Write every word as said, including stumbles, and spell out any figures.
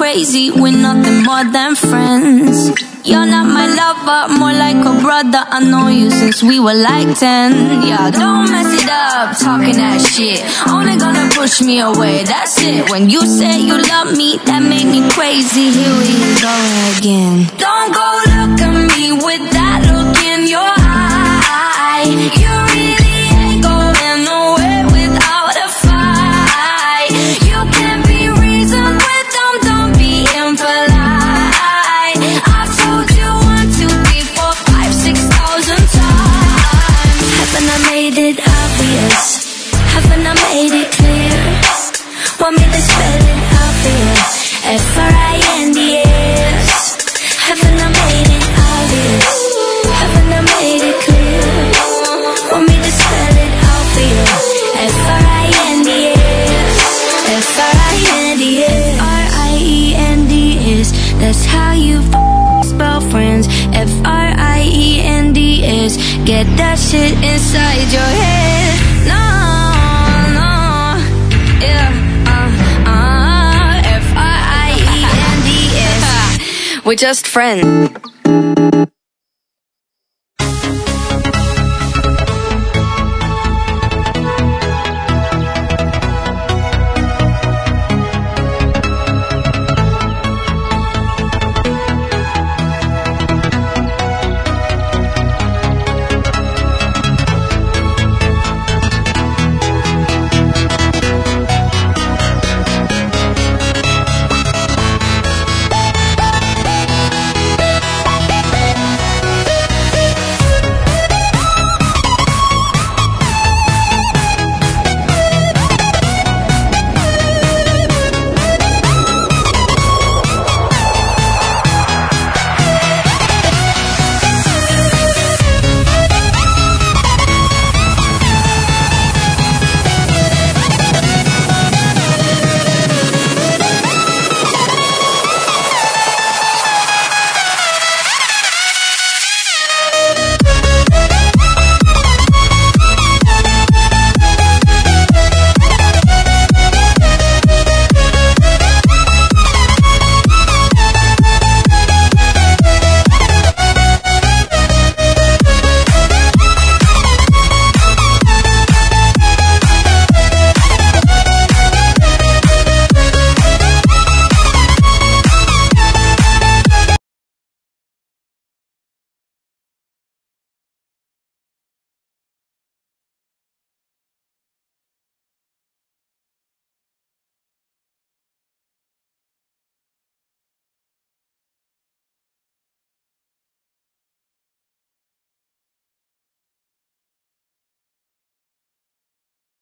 crazy, we're nothing more than friends. You're not my lover, more like a brother. I know you since we were like ten. Yeah, don't mess it up, talking that shit. Only gonna push me away, that's it. When you say you love me, that made me crazy. Here we go again. Don't go look at me with that look in your eye. You really ain't going nowhere without a fight. You can't be reasoned with them, don't be impolite. I've told you one, two, three, four, five, six thousand times. Haven't I made it obvious? Haven't I made it clear? Want me to spell it out for you? F R I N D S. Haven't I made it obvious? Haven't I made it clear? Want me to spell it out for you? F R I N D S. F R I N D S. R I E N D S. That's how you f- spell friends. F R I E N D S. Get that shit inside your head. No, no, yeah, uh, uh, F R I E N D S. We're just friends.